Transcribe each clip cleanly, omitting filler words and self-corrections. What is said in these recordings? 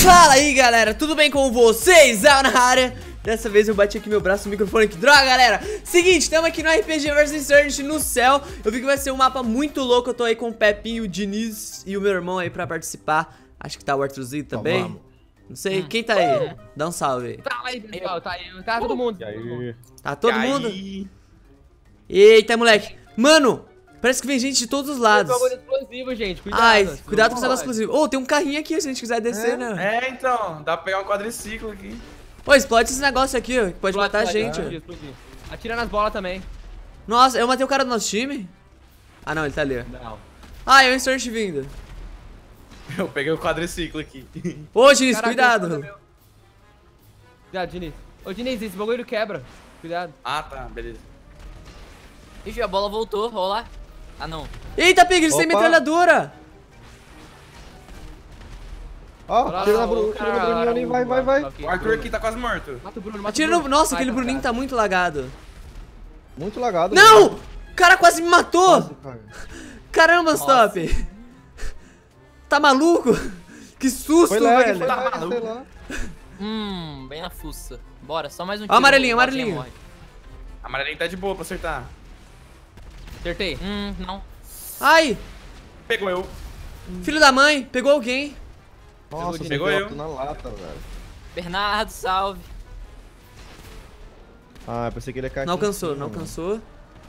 Fala aí, galera, tudo bem com vocês? Na área. Dessa vez eu bati aqui meu braço no microfone, que droga, galera. Seguinte, estamos aqui no RPG vs Insurgent no céu. Eu vi que vai ser um mapa muito louco. Eu tô aí com o Pepinho, o Diniz e o meu irmão aí pra participar. Acho que tá o Arthurzinho também. Vamos. Não sei, quem tá aí? Dá um salve aí. Tá aí, pessoal, tá aí, tá todo mundo. E aí? Tá todo mundo? Eita, moleque. Mano, parece que vem gente de todos os lados. Tem um bagulho explosivo, gente, cuidado. Ai, cuidado com os negócios explosivos. Ô, tem um carrinho aqui se a gente quiser descer, né? É, então, dá pra pegar um quadriciclo aqui. Ô, explode esse negócio aqui, ó, que pode matar a gente. Explodir. Atira nas bolas também. Nossa, eu matei o cara do nosso time? Ah, não, ele tá ali. Não. Ah, é o Insurgent vindo. Eu peguei o quadriciclo aqui. Ô, Diniz, Caraca, cuidado. Cuidado, Diniz. Ô, Diniz, esse bagulho quebra. Cuidado. Ah, tá, beleza. Ixi, a bola voltou, vou lá. Ah, não. Eita, Pig, eles têm Opa. metralhadora. Ó, tira na Bruninho ali, vai. O Arthur aqui tá quase morto. Mata o Bruno, mata Atira o no... Bruno. Nossa, Vai, aquele Bruninho tá muito lagado. Muito lagado. Não! O cara quase me matou. Quase, cara. Caramba, Stop. Tá maluco? Que susto, Foi lag, velho. foi lag, sei lá. Bem na fuça. Bora, só mais um Ó, tiro. amarelinho, o Rosinha amarelinho. morre. A amarelinha tá de boa pra acertar. Acertei. Não. Ai, Pegou eu. filho da mãe, pegou alguém. Nossa, você Pegou pegou eu. na lata, velho. Bernardo, salve. Ah, eu pensei que ele ia cair Não aqui em alcançou, cima, não mano. alcançou.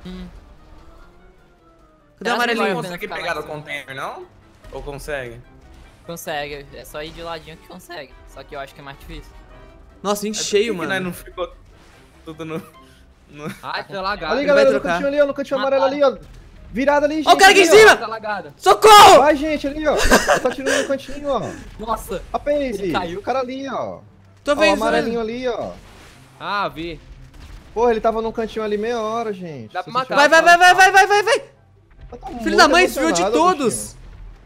Cadê o Será que Não amarelinho? vai- consegue pegar do container, não? Ou consegue? Consegue, é só ir de ladinho que consegue. Só que eu acho que é mais difícil. Nossa, gente Por que cheio, que, né, mano. não ficou tudo no... Ai, tá lagado. Ali, Ele galera, vai no trocar. cantinho ali, ó, no cantinho amarelo ali, ó. Virada ali, gente. Ó, o cara aqui em ali, ó. cima! Tá lagado. Socorro! Vai, gente, ali, ó. Tá tirando no cantinho, ó. Nossa. A Paze, Ele caiu. o cara ali, ó. Tô Ó, o vendo, amarelinho ali, ó. Ah, vi. Porra, ele tava num cantinho ali meia hora, gente. Dá pra Vocês matar. Vai, vai, vai, vai, vai, vai, vai, vai. tá Filho muito da mãe, desviou de emocionado, todos. bichinho.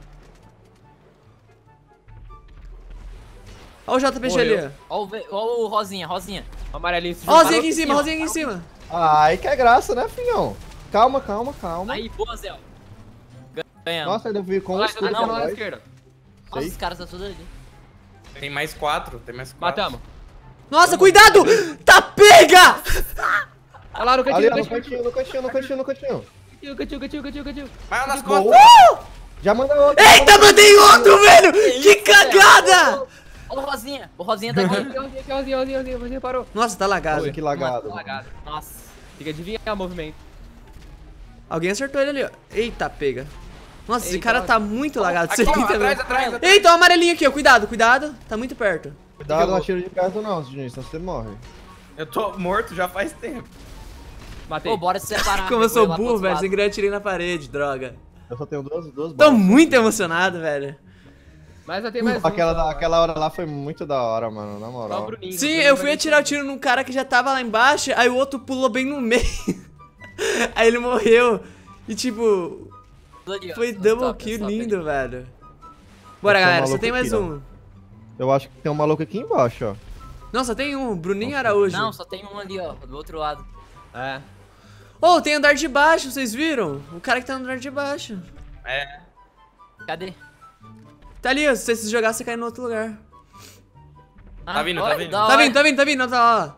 Ó o JPG Morreu. ali, Ó o Rosinha, Rosinha. O amarelinho se ó. Rosinha juntaram. aqui em cima, Rosinha aqui em cima. Ai, que é graça, né, filhão? Calma. Aí, boa, Zé. Ganhamos. Nossa, ele veio com um Olha, escudo não, pra não, na nós. esquerda. Nossa, sei. os caras estão todos ali. Tem mais quatro. Matamos. Nossa, cuidado! Tá pega! Olha lá no Ali, cantinho, ó, no cantinho. Cantinho. Vai nas Boa. costas. Já manda outro. Eita, mandei outro, velho! Que cagada! Ó o Rosinha. O Rosinha tá aqui. Rosinha parou. Nossa, tá lagado. Nossa, que lagado. Tá lagado. Nossa. Tem que adivinhar o movimento. Alguém acertou ele ali, ó. Eita, pega. Nossa, esse Eita, cara olha. tá muito lagado. Aqui, Você ó, tem atrás, também. atrás. Eita, o amarelinho aqui, ó. Cuidado, cuidado. Tá muito perto. Cuidado, não atira de perto não, Diniz, senão você morre. Eu tô morto já faz tempo. Matei. Pô, bora se separar. Como eu sou vou ir lá pro burro, outro velho. lado. Sem querer atirei na parede, droga. Eu só tenho duas Tô balas. muito emocionado, velho. Mas já tem mais um. Aquela hora lá foi muito da hora, mano, na Só o moral. Bruninho. Sim, eu fui atirar o tiro num cara que já tava lá embaixo, aí o outro pulou bem no meio. Aí ele morreu. E tipo, Tudo ali, ó. foi Stop, double stop kill ali. lindo, velho. Bora, Esse é um galera, só maluco tem mais aqui, ó. um. Eu acho que tem um maluco aqui embaixo, ó. Não, só tem um, Bruninho Araújo. Não, só tem um ali, ó, do outro lado. É. Oh, tem andar de baixo, vocês viram? O cara que tá no andar de baixo. É. Cadê? Tá ali, ó, se você se jogar, você cai no outro lugar. Ah, Tá vindo, tá olha, vindo. da Tá hora. vindo, tá vindo, tá vindo, tá lá.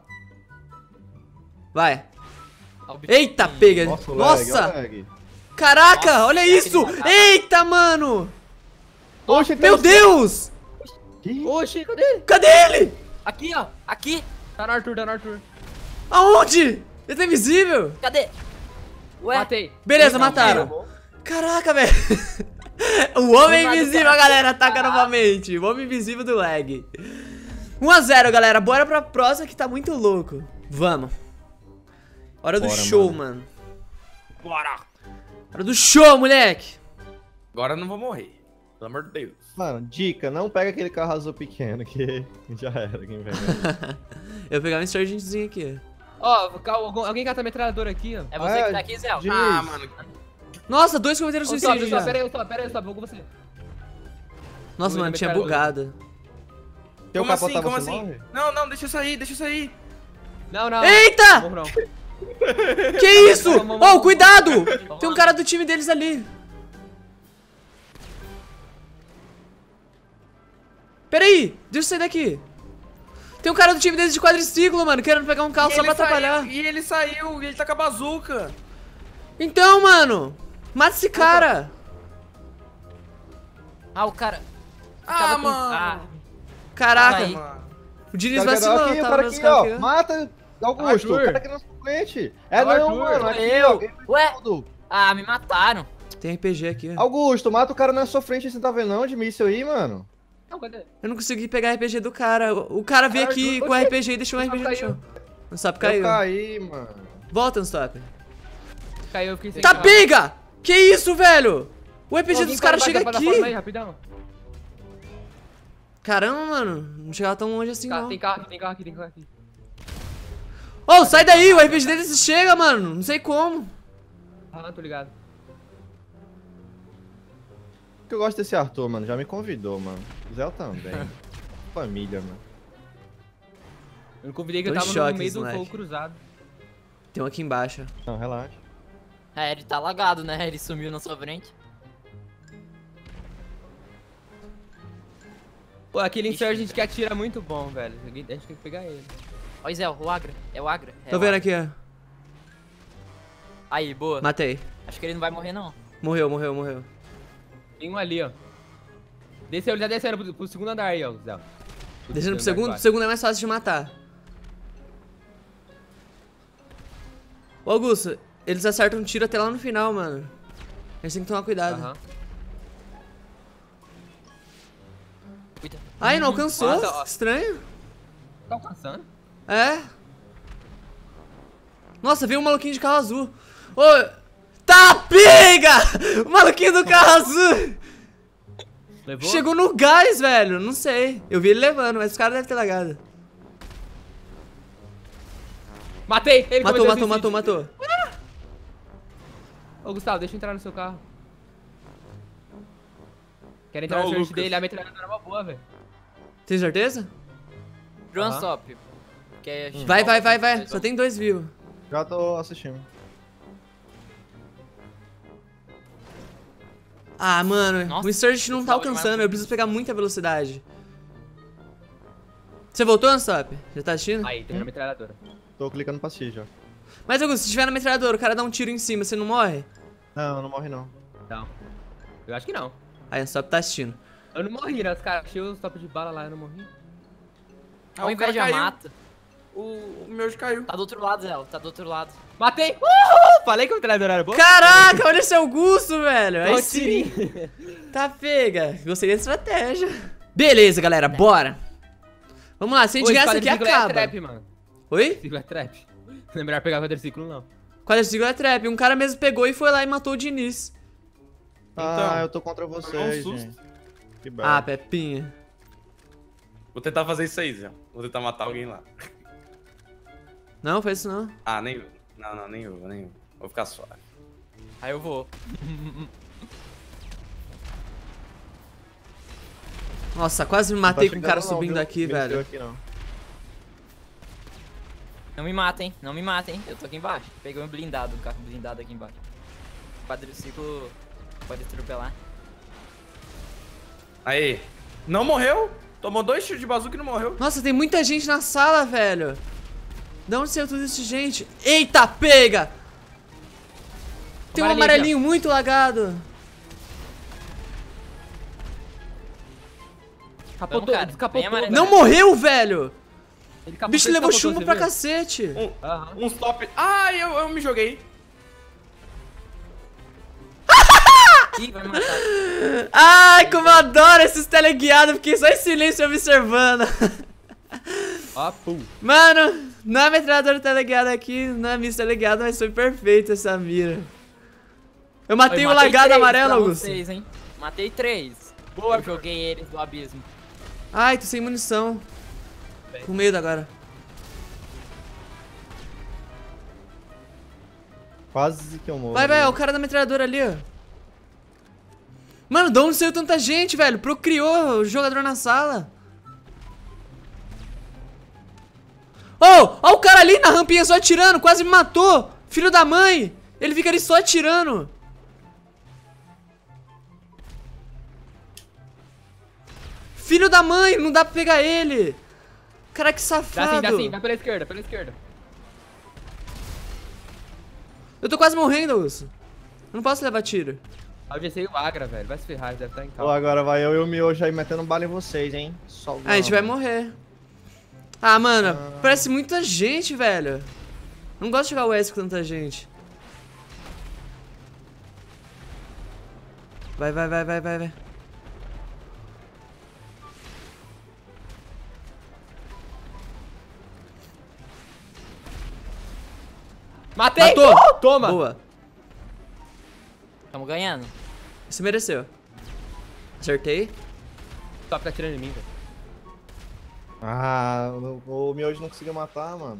Vai. Ó, o bicho- Eita, pega. Nossa, o lag, Nossa! ó o lag. Caraca, Nossa, olha aquele isso! macaco. Eita, mano! Oxe, Meu Deus! Que? Oxi, cadê? Cadê ele? Aqui, ó. Aqui. Tá no Arthur. Aonde? Ele tá invisível? Cadê? Ué. Matei. Beleza, Não, mataram. Caraca, velho. O homem Do nada, invisível, cara. galera, ataca novamente. O homem invisível do lag. 1 a 0, galera. Bora pra próxima que tá muito louco. Vamos. Hora do Bora, show, mano. mano. Bora. Hora do show, moleque. Agora eu não vou morrer. Pelo amor de Deus. Mano, dica, não pega aquele carro azul pequeno que já era, quem vem. Eu vou pegar um insurgentzinho aqui. Ó, alguém cata a metralhadora aqui, ó. É você que tá aqui, Zé? Diniz. Ah, mano. Nossa, 2 cometeram Ô, suicídio já. Pera aí, vou com você. Nossa, mano, tinha metralhadora. bugado. Teu Como assim? capotar Como você assim? morre? Não, deixa eu sair. Não. Eita! Morro não. Que isso? Oh, cuidado! Tem um cara do time deles ali. Pera aí, deixa eu sair daqui. Tem um cara do time deles de quadriciclo, mano, querendo pegar um carro só pra atrapalhar. E ele saiu, e ele tá com a bazuca. Então, mano, mata esse cara. Ah, o cara. Ah, Tava com- mano. Ah, Caraca, aí. O o Diniz cara vacilou, aqui, o tava cara nos aqui, caras ó. aqui, ó. Mata, Augusto. O Arthur. cara aqui na sua frente. É Arthur. não, mano. Aqui, Eu. ó. Alguém fez Ué? tudo. Ah, me mataram. Tem RPG aqui, ó. Augusto, mata o cara na sua frente. Você tá vendo não de míssil aí, mano? Não, cadê? Eu não consegui pegar RPG do cara. O cara veio aqui com o RPG e deixou o RPG no chão. Não sabe, Eu caiu. caí, mano. Volta, Unstop. Caiu, eu fiquei sem Tá carro. pega! Que isso, velho? O RPG Ô, dos vem caras pra chega baixo da plataforma aí, aqui. rapidão. Caramba, mano. Não chegava tão longe assim, não. Tem carro aqui, tem carro aqui, tem carro aqui. Ô, sai daí! O RPG deles chega, mano. Não sei como. Ah, tô ligado. Eu gosto desse Arthur, mano. Já me convidou, mano. O Zé também. Família, mano. Eu não convidei que Tô eu em tava choque, no meio esse do moleque. fogo cruzado. Tem um aqui embaixo. Não, relaxa. É, ele tá lagado, né? Ele sumiu na sua frente. Pô, aquele Ixi, Insurgent que atira muito bom, velho. A gente tem que pegar ele. Ó, Zé, o Agra. É o Agra. Tô vendo aqui, ó. Aí, boa. Matei. Acho que ele não vai morrer, não. Morreu, morreu, morreu. Tem um ali, ó. Desceu, ele tá descendo pro segundo andar aí, ó, Zé. Descendo pro segundo. O segundo é mais fácil de matar. Ô, Augusto, eles acertam um tiro até lá no final, mano. A gente tem que tomar cuidado. Aham. Cuida. Ai, não alcançou? Nossa, ó. Estranho. Tá alcançando? É. Nossa, veio um maluquinho de carro azul. Ô, tá pega! O maluquinho do carro azul. Levou? Chegou no gás, velho. Não sei. Eu vi ele levando, mas os caras devem ter lagado. Matei! Ele Matou, cometeu matou, matou, suicídio. matou. Ô, Gustavo, deixa eu entrar no seu carro. Quero entrar Não, no search Lucas. dele, a metralhadora é uma boa, velho. Tem certeza? Drone Aham. stop. Que é- Vai, vai, vai, vai. Só tem 2 vivos. Já tô assistindo. Ah, mano, Nossa, o Insurgent não tá tava demais. alcançando. Eu preciso pegar muita velocidade. Você voltou, Unstop? Já tá assistindo? Aí, tem uma metralhadora. Tô clicando pra assistir já. Mas, Augusto, se tiver na metralhadora, o cara dá um tiro em cima, você não morre? Não, não morre não. Não. Eu acho que não. Aí, o Unstop tá assistindo. Eu não morri, né? Os caras achei os topos de bala lá, eu não morri. Ao o invés cara de caiu. mata. O meu já caiu. Tá do outro lado, Zé. Tá do outro lado. Matei! Uhul! Falei que a metralhadora era boa. Caraca, olha esse Augusto, velho. Aí Ó, sim. tirinho. Tá pega. Gostei da estratégia. Beleza, galera, bora. Vamos lá, se a gente Ô, ganhar esse isso aqui, quadriciclo acaba. É trap, mano. Oi? Quadriciclo é trap. Não é melhor pegar quadriciclo, não. Quadriciclo é trap. Um cara mesmo pegou e foi lá e matou o Diniz. Ah, eu tô contra Tomou um vocês, susto. gente. Que Ah, belo. Pepinha. Vou tentar fazer isso aí, Zé. Vou tentar matar alguém lá. Não, faz isso não. Ah, nem eu. Não, nem eu, nem eu. Vou ficar suave. Aí eu vou. Nossa, quase me Não tá matei com o chegando cara não, subindo viu? aqui, Meteu velho. aqui, não. Não me matem, não me matem. Eu tô aqui embaixo. Peguei um blindado, um carro blindado aqui embaixo. Quadriciclo pode atropelar. Aí. Não morreu? Tomou 2 tiros de bazuca e não morreu. Nossa, tem muita gente na sala, velho. De onde saiu tudo isso de gente? Eita, pega! Tem um Amarelinho amarelinho muito lagado. Capotou, cara. descapotou. Vem amarelo. Não morreu, velho! Ele O capotou, bicho levou descapotou, chumbo você pra viu? cacete. Aham. Um stop. Ai, eu me joguei. Ih, vai me matar. Ai, como eu adoro esses teleguiados. Fiquei só em silêncio observando. Ó, pum. Mano, não é metralhadora teleguiada aqui, não é missa teleguiada, mas foi perfeito essa mira. Eu matei Eu o matei lagado 3 amarelo, pra Augusto. vocês, hein? Matei 3. Boa, Eu joguei eles do abismo. Ai, tô sem munição. Com medo agora. Quase que eu morro. Vai, vai, é o cara da metralhadora ali, ó. Mano, de onde saiu tanta gente, velho? Procriou o jogador na sala. Oh, ó o cara ali na rampinha só atirando, quase me matou. Filho da mãe. Ele fica ali só atirando. filho da mãe, não dá pra pegar ele. Cara, que safado. Dá sim, vai pela esquerda, pela esquerda. Eu tô quase morrendo, Augusto. Eu não posso levar tiro. Ah, o GC e o Agra, velho. Vai se ferrar, ele deve estar em Pô, calma. agora vai eu e o Miojo aí metendo bala em vocês, hein? Só Ah, a gente vai morrer. Ah, mano, parece muita gente, velho. Não gosto de jogar o S com tanta gente. Vai. Matei! Matou! Oh, toma! Boa. Tamo ganhando. Você mereceu. Acertei. Top tá atirando em mim, velho. Ah, o Miojo não conseguiu matar, mano.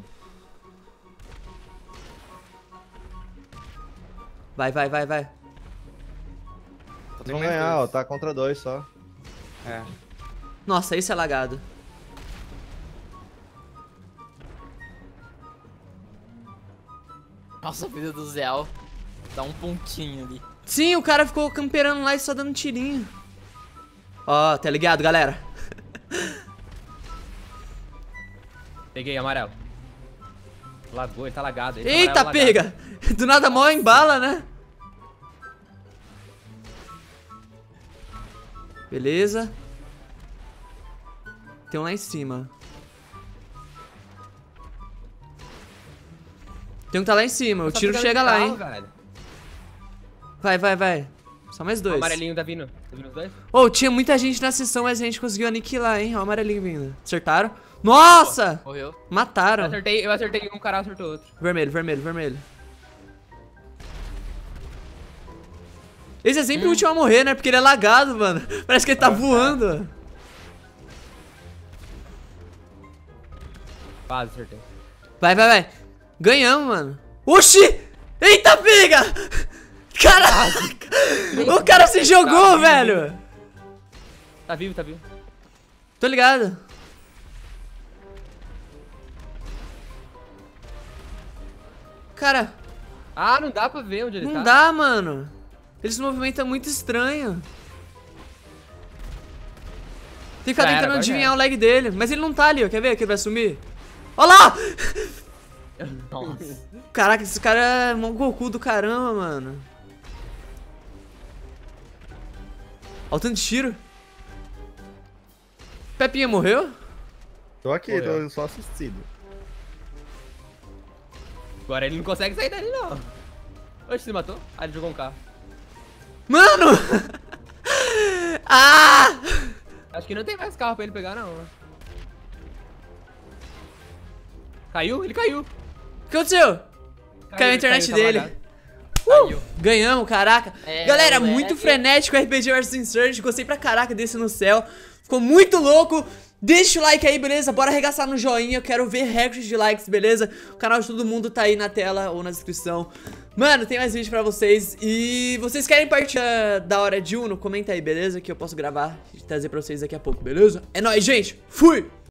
Vai. Vocês vão ganhar, ó. Tá contra 2 só. É. Nossa, isso é lagado. Nossa, a vida do Zéu. Dá um pontinho ali. Sim, o cara ficou camperando lá e só dando tirinho. Ó, tá ligado, galera? Peguei, amarelo. Lagou, ele tá lagado. Esse Eita, amarelo pega! Do nada mó embala, né? Beleza. Tem um lá em cima. Tem um que tá lá em cima, o Tá tiro pegando chega de lá, carro, hein? velho. Vai. Só mais O 2. amarelinho tá vindo. Tá vindo os dois? Oh, tinha muita gente na sessão, mas a gente conseguiu aniquilar, hein? Ó, o amarelinho vindo. Acertaram? Nossa! Morreu. Eu Mataram. acertei um, cara acertou outro. Vermelho. Esse é sempre o último a morrer, né? Porque ele é lagado, mano. Parece que ele tá voando. Quase acertei. Vai. Ganhamos, mano. Oxi! Eita, pega! Caraca! O cara se jogou, velho! Tá vivo. Tô ligado. Cara, Ah, não dá pra ver onde ele tá. não dá, mano. Ele se movimenta muito estranho. Tem que ficar Já era, tentando agora adivinhar já o lag dele. Mas ele não tá ali, ó. Quer ver que ele vai sumir? Ó lá! Nossa. Caraca, esse cara é um Goku do caramba, mano. Ó o tanto de tiro. Pepinha morreu? Tô aqui, Morreu. tô só assistindo. Agora ele não consegue sair dali, não. Oxe, se matou? Ah, ele jogou um carro. Mano! Ah! Acho que não tem mais carro pra ele pegar, não. Caiu? Ele caiu. O que aconteceu? Caiu a internet tá dele. lagado. Caiu. Ganhamos, caraca. É, Galera, moleque. muito frenético RPG vs Insurgent. Gostei pra caraca desse no céu. Ficou muito louco. Deixa o like aí, beleza? Bora arregaçar no joinha. Eu quero ver recorde de likes, beleza? O canal de todo mundo tá aí na tela ou na descrição. Mano, tem mais vídeo pra vocês. E vocês querem partida da hora de Uno? Comenta aí, beleza? Que eu posso gravar e trazer pra vocês daqui a pouco, beleza? É nóis, gente. Fui!